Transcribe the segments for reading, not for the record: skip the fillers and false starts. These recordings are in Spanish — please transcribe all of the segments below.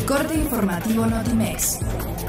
corte informativo Notimex.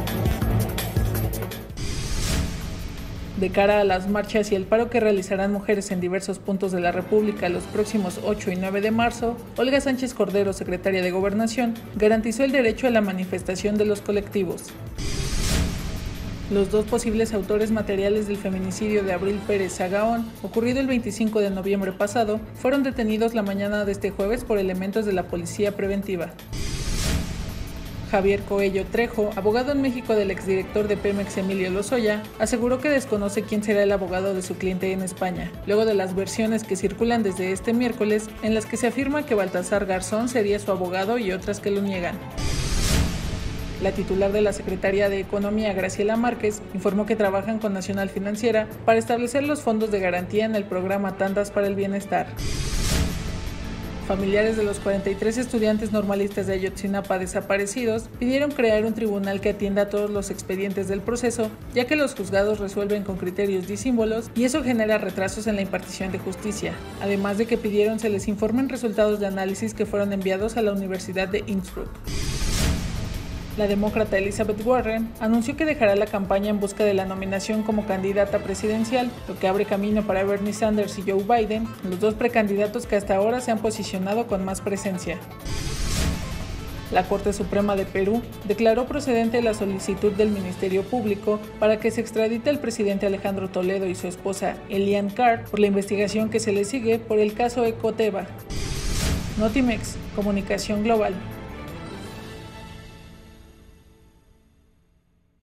De cara a las marchas y el paro que realizarán mujeres en diversos puntos de la República los próximos 8 y 9 de marzo, Olga Sánchez Cordero, secretaria de Gobernación, garantizó el derecho a la manifestación de los colectivos. Los dos posibles autores materiales del feminicidio de Abril Pérez Sagaón, ocurrido el 25 de noviembre pasado, fueron detenidos la mañana de este jueves por elementos de la Policía Preventiva. Javier Coello Trejo, abogado en México del exdirector de Pemex Emilio Lozoya, aseguró que desconoce quién será el abogado de su cliente en España, luego de las versiones que circulan desde este miércoles en las que se afirma que Baltasar Garzón sería su abogado y otras que lo niegan. La titular de la Secretaría de Economía, Graciela Márquez, informó que trabajan con Nacional Financiera para establecer los fondos de garantía en el programa Tandas para el Bienestar. Familiares de los 43 estudiantes normalistas de Ayotzinapa desaparecidos pidieron crear un tribunal que atienda todos los expedientes del proceso, ya que los juzgados resuelven con criterios disímbolos y eso genera retrasos en la impartición de justicia, además de que pidieron se les informen resultados de análisis que fueron enviados a la Universidad de Innsbruck. La demócrata Elizabeth Warren anunció que dejará la campaña en busca de la nominación como candidata presidencial, lo que abre camino para Bernie Sanders y Joe Biden, los dos precandidatos que hasta ahora se han posicionado con más presencia. La Corte Suprema de Perú declaró procedente la solicitud del Ministerio Público para que se extradite al presidente Alejandro Toledo y su esposa Elian Carr por la investigación que se le sigue por el caso Ecoteva. Notimex, Comunicación Global.